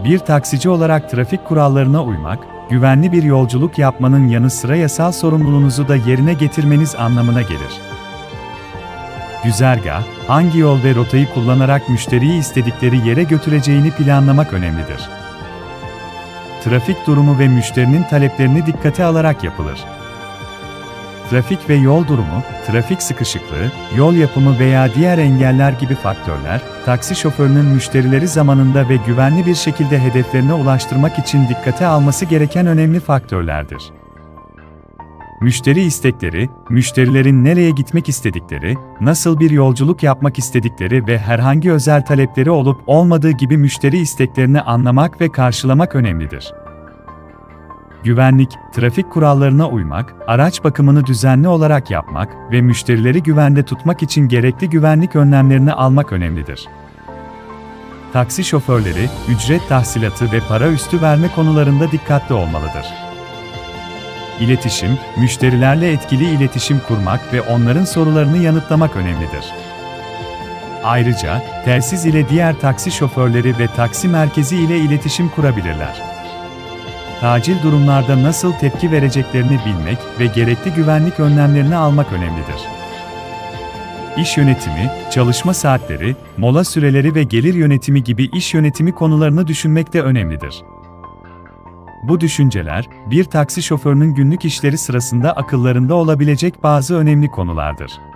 Bir taksici olarak trafik kurallarına uymak, güvenli bir yolculuk yapmanın yanı sıra yasal sorumluluğunuzu da yerine getirmeniz anlamına gelir. Güzergah, hangi yol ve rotayı kullanarak müşteriyi istedikleri yere götüreceğini planlamak önemlidir. Trafik durumu ve müşterinin taleplerini dikkate alarak yapılır. Trafik ve yol durumu, trafik sıkışıklığı, yol yapımı veya diğer engeller gibi faktörler, taksi şoförünün müşterileri zamanında ve güvenli bir şekilde hedeflerine ulaştırmak için dikkate alması gereken önemli faktörlerdir. Müşteri istekleri, müşterilerin nereye gitmek istedikleri, nasıl bir yolculuk yapmak istedikleri ve herhangi özel talepleri olup olmadığı gibi müşteri isteklerini anlamak ve karşılamak önemlidir. Güvenlik, trafik kurallarına uymak, araç bakımını düzenli olarak yapmak ve müşterileri güvende tutmak için gerekli güvenlik önlemlerini almak önemlidir. Taksi şoförleri, ücret tahsilatı ve para üstü verme konularında dikkatli olmalıdır. İletişim, müşterilerle etkili iletişim kurmak ve onların sorularını yanıtlamak önemlidir. Ayrıca, telsiz ile diğer taksi şoförleri ve taksi merkezi ile iletişim kurabilirler. Acil durumlarda nasıl tepki vereceklerini bilmek ve gerekli güvenlik önlemlerini almak önemlidir. İş yönetimi, çalışma saatleri, mola süreleri ve gelir yönetimi gibi iş yönetimi konularını düşünmek de önemlidir. Bu düşünceler, bir taksi şoförünün günlük işleri sırasında akıllarında olabilecek bazı önemli konulardır.